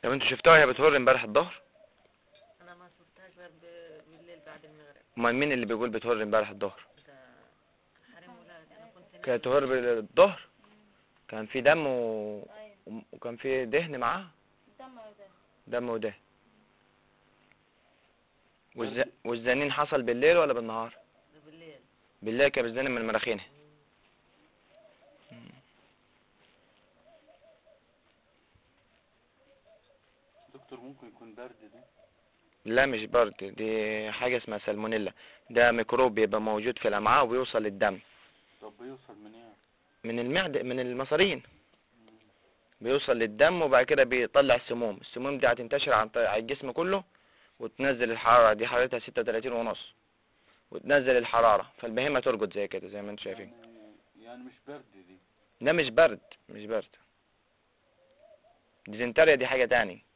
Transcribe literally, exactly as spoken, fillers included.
طب انتوا شفتوها وهي بتهر امبارح الظهر؟ انا ما شفتهاش غير ب- بالليل بعد المغرب. امال مين اللي بيقول بتهر امبارح الظهر؟ ده حريم ولادي، انا كنت نايمة. كانت تهر بالظهر؟ كان في دم و... وكان في دهن معاها؟ دم وده. دم ودهن. والز... والزنين حصل بالليل ولا بالنهار؟ ده بالليل. بالليل كان بتزن من مناخينها. دكتور ممكن يكون برد ده؟ لا مش برد، دي حاجة اسمها سالمونيلا. ده ميكروب بيبقى موجود في الأمعاء وبيوصل للدم. طب بيوصل من ايه؟ من المعدة، من المصارين. بيوصل للدم وبعد كده بيطلع السموم. السموم دي هتنتشر عن طريق- على الجسم كله وتنزل الحرارة. دي حرارتها ستة وتلاتين ونص وتنزل الحرارة، فالبهيمة ترقد زي كده زي ما انتم شايفين. يعني يعني مش برد دي؟ ده مش برد، مش برد. ديزنتريا دي حاجة تاني.